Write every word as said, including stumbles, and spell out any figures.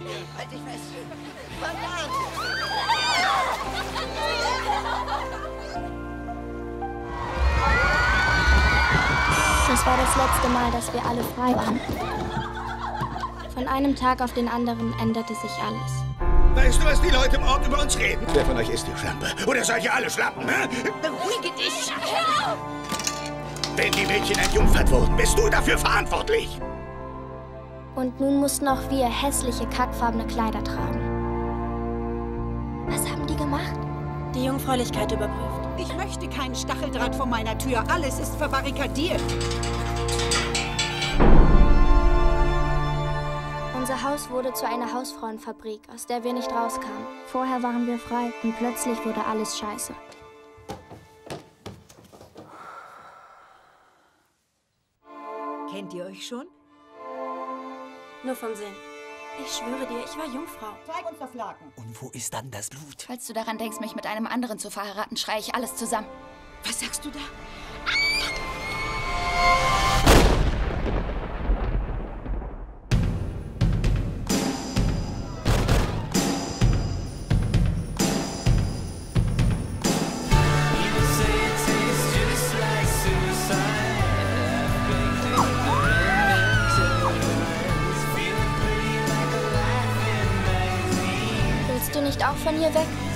Halt dich fest. Verdammt! Das war das letzte Mal, dass wir alle frei waren. Von einem Tag auf den anderen änderte sich alles. Weißt du, was die Leute im Ort über uns reden? Wer von euch ist die Schlampe? Oder seid ihr alle Schlampen, hä? Beruhige dich! Wenn die Mädchen entjungfert wurden, bist du dafür verantwortlich. Und nun mussten auch wir hässliche, kackfarbene Kleider tragen. Was haben die gemacht? Die Jungfräulichkeit überprüft. Ich möchte keinen Stacheldraht vor meiner Tür. Alles ist verbarrikadiert. Unser Haus wurde zu einer Hausfrauenfabrik, aus der wir nicht rauskamen. Vorher waren wir frei und plötzlich wurde alles scheiße. Kennt ihr euch schon? Nur vom Sehen. Ich schwöre dir, ich war Jungfrau. Zeig uns das Laken. Und wo ist dann das Blut? Falls du daran denkst, mich mit einem anderen zu verheiraten, schreie ich alles zusammen. Was sagst du da? Willst du nicht auch von hier weg?